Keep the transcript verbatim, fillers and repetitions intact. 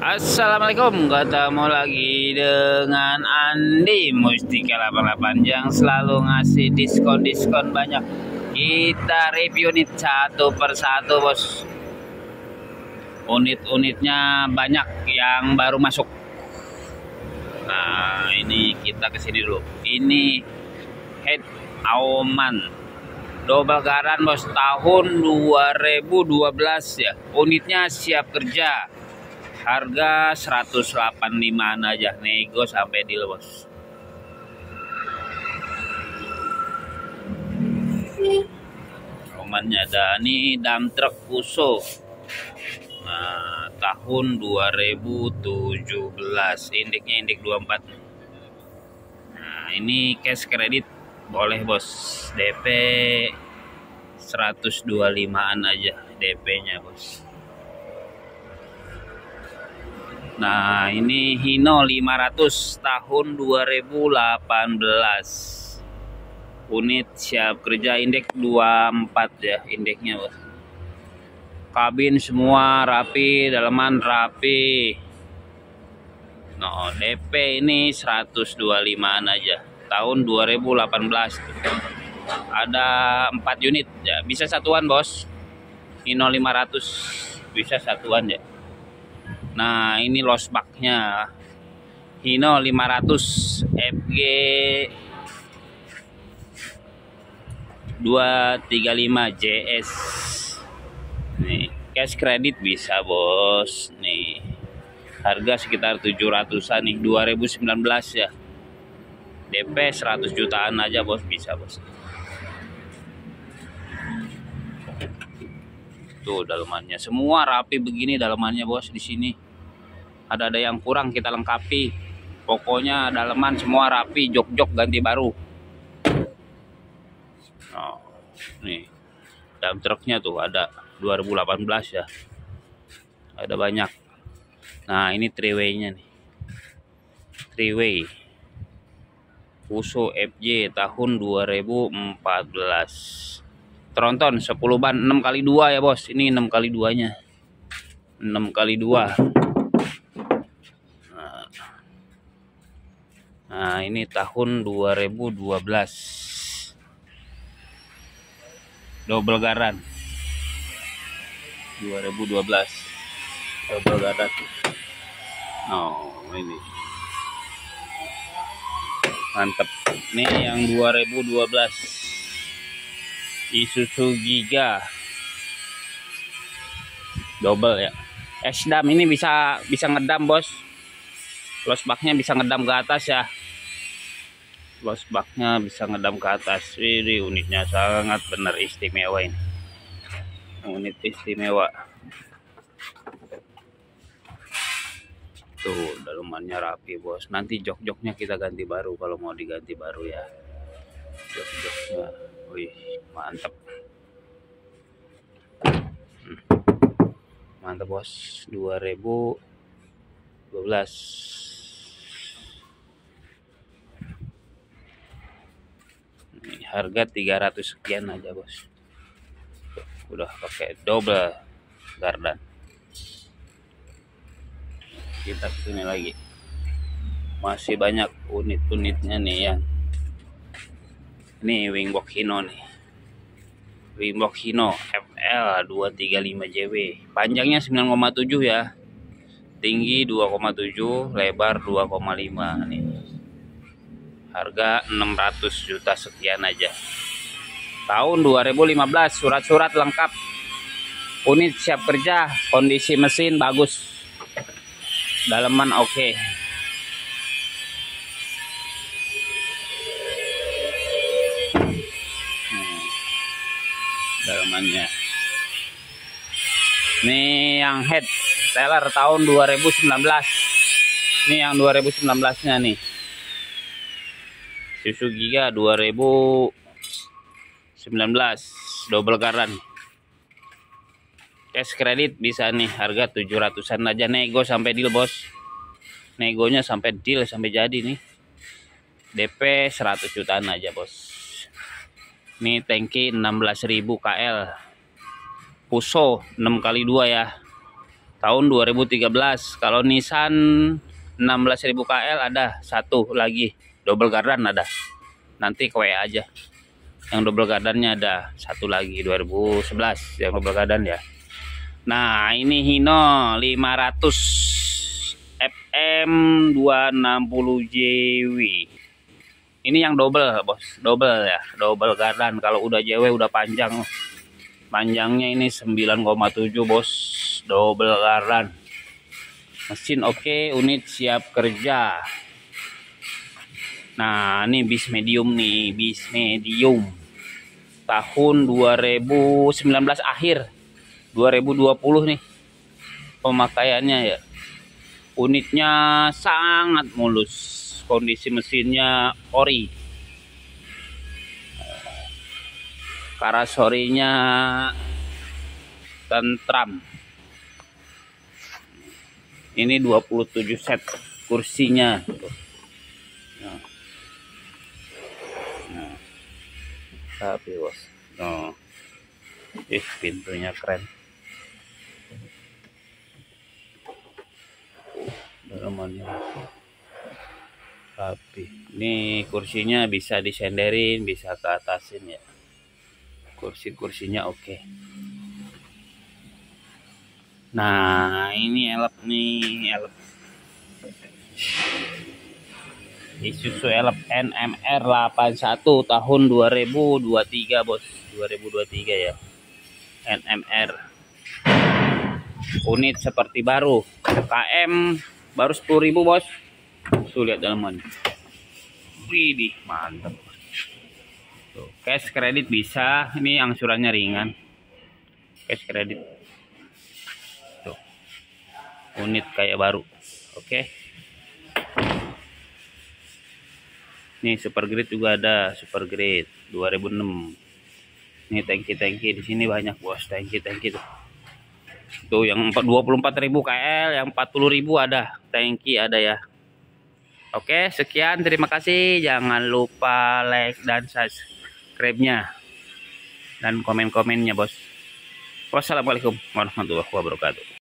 Assalamualaikum, ketemu lagi dengan Andi Mustika delapan puluh delapan yang selalu ngasih diskon-diskon banyak. Kita review unit satu persatu, bos. Unit-unitnya banyak yang baru masuk. Nah, ini kita kesini dulu. Ini head Auman double garan, bos, tahun dua ribu dua belas ya. Unitnya siap kerja. Harga seratus delapan puluh limaan aja, nego sampai deal, bos. Romannya ada nih, dump truck Fuso. Nah, tahun dua ribu tujuh belas, indeknya indek dua puluh empat. Nah, ini cash kredit boleh, bos. D P seratus dua puluh limaan aja D P-nya, bos. Nah, ini Hino lima ratus tahun dua ribu delapan belas. Unit siap kerja, indeks dua puluh empat ya indeknya, bos. Kabin semua rapi, daleman rapi. Nah, D P ini seratus dua puluh limaan aja. Tahun dua ribu delapan belas. Ada empat unit ya, bisa satuan, bos. Hino lima ratus bisa satuan ya. Nah, ini losbaknya Hino lima ratus F G dua tiga lima J S. Nih, cash kredit bisa, bos. Nih, harga sekitar tujuh ratusan nih, dua ribu sembilan belas ya. D P seratus jutaan aja, bos, bisa, bos. Tuh dalemannya semua rapi begini, dalemannya, bos. Di sini ada-ada yang kurang kita lengkapi. Pokoknya daleman semua rapi, jok-jok ganti baru. Oh, nih dump truknya tuh ada dua ribu delapan belas ya, ada banyak. Nah, ini three way-nya nih, three way Fuso F J tahun dua ribu empat belas. Tronton sepuluh ban enam kali dua ya, bos. Ini enam kali dua nya, enam kali dua. Nah, ini tahun dua ribu dua belas. Double garan. dua ribu dua belas. Double garan. Oh, ini. Mantep. Ini yang dua ribu dua belas. Isuzu Giga. Double ya. S-Dam ini bisa bisa ngedam, bos. Losbaknya bisa ngedam ke atas ya. Losbaknya bisa ngedam ke atas. Ini unitnya sangat benar istimewa ini. Unit istimewa. Tuh dalemannya rapi, bos. Nanti jok-joknya kita ganti baru kalau mau diganti baru ya. Jok-joknya, wih, mantap. Hmm. Mantap, bos. dua ribu dua belas. Harga tiga ratus sekian aja, bos. Udah pakai double gardan. Kita kesini lagi, masih banyak unit-unitnya nih yang ini. Wingbox Hino nih, Wingbox Hino F L dua tiga lima J W. Panjangnya sembilan koma tujuh ya, tinggi dua koma tujuh, lebar dua koma lima nih. Harga enam ratus juta sekian aja. Tahun dua ribu lima belas, surat-surat lengkap. Unit siap kerja, kondisi mesin bagus. Daleman oke. Okay. Hmm. Dalemannya. Ini yang head Stellar tahun dua ribu sembilan belas. Ini yang dua ribu sembilan belas-nya nih. Isuzu Giga dua ribu sembilan belas double garan. Cash kredit bisa nih, harga tujuh ratusan aja, nego sampai deal, bos. Negonya sampai deal, sampai jadi nih. D P seratus jutaan aja, bos. Ini tangki enam belas ribu K L. Fuso enam kali dua ya. tahun dua ribu tiga belas. Kalau Nissan enam belas ribu K L ada satu lagi, double gardan ada. Nanti ke W A aja. Yang double gardannya ada satu lagi dua ribu sebelas yang double gardan ya. Nah, ini Hino lima ratus F M dua enam nol J W. Ini yang double, Bos. Double ya, double gardan. Kalau udah J W udah panjang. Panjangnya ini sembilan koma tujuh, Bos. Double gardan. Mesin oke, unit siap kerja. Nah, ini bis medium nih, bis medium. Tahun dua ribu sembilan belas akhir. dua ribu dua puluh nih. Pemakaiannya ya. Unitnya sangat mulus. Kondisi mesinnya ori. Karasorinya tentram. Ini dua puluh tujuh set kursinya. Nah. Nah. Tapi bos. Oh. Ih, pintunya keren. Dalamannya rapi. Ini kursinya bisa disenderin, bisa ke atasin ya. Kursi-kursinya oke. Nah, ini elep nih, elep. Isuzu elep N M R delapan puluh satu tahun dua ribu dua puluh tiga, Bos. dua ribu dua puluh tiga ya. N M R. Unit seperti baru. K M baru sepuluh ribu, Bos. Tuh lihat dalaman. Widih, mantap. Tuh, cash kredit bisa. Ini angsurannya ringan. Cash kredit. Tuh. Unit kayak baru. Oke. Nih super grade juga ada, super grade dua ribu enam. Nih tangki-tangki di sini banyak, Bos. Tangki-tangki tuh. Tuh yang dua puluh empat ribu K L, yang empat puluh ribu ada. Tangki ada ya. Oke, sekian, terima kasih. Jangan lupa like dan subscribe-nya dan komen-komennya, Bos. Wassalamualaikum warahmatullahi wabarakatuh.